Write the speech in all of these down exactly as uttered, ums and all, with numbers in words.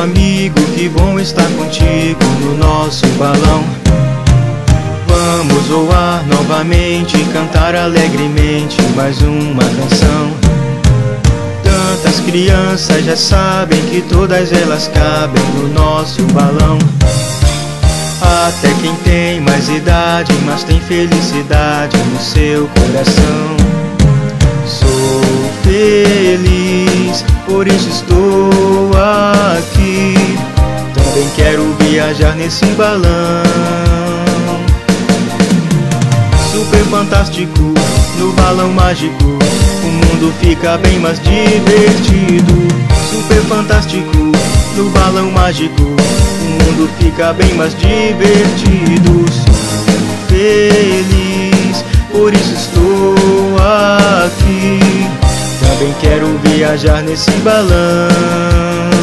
amigo, que bom estar contigo no nosso balão. Vamos voar novamente, cantar alegremente mais uma canção. Tantas crianças já sabem que todas elas cabem no nosso balão. Até quem tem mais idade, mas tem felicidade no seu coração. Sou feliz, por isso estou aqui. Também quero viajar nesse balão. Super fantástico, no balão mágico, o mundo fica bem mais divertido. Super fantástico, no balão mágico, o mundo fica bem mais divertido. Sou feliz, por isso estou aqui. Também quero viajar nesse balão.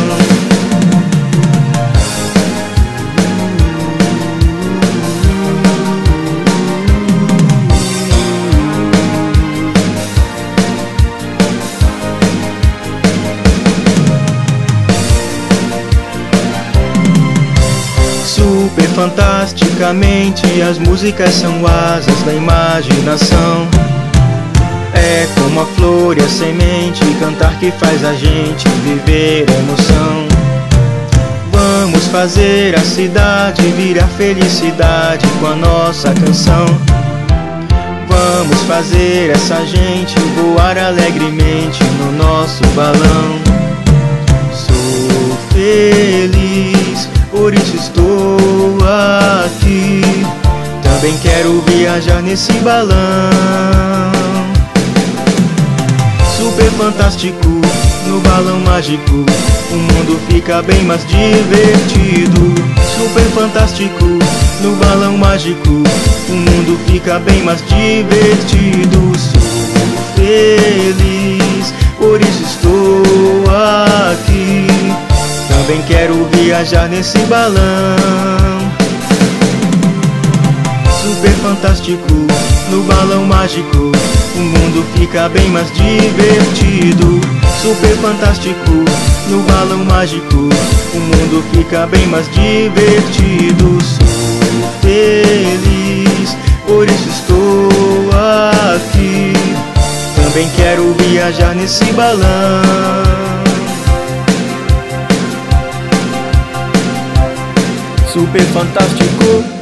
Super fantasticamente, as músicas são asas da imaginação. É como a flor e a semente, cantar que faz a gente viver a emoção. Vamos fazer a cidade virar felicidade com a nossa canção. Vamos fazer essa gente voar alegremente no nosso balão. Sou feliz, por isso estou aqui. Também quero viajar nesse balão. Super fantástico, no balão mágico, o mundo fica bem mais divertido. Super fantástico, no balão mágico, o mundo fica bem mais divertido. Sou feliz, por isso estou aqui. Também quero viajar nesse balão. Super fantástico, no balão mágico, o mundo fica bem mais divertido. Super fantástico, no balão mágico, o mundo fica bem mais divertido. Sou feliz, por isso estou aqui. Também quero viajar nesse balão. Super fantástico.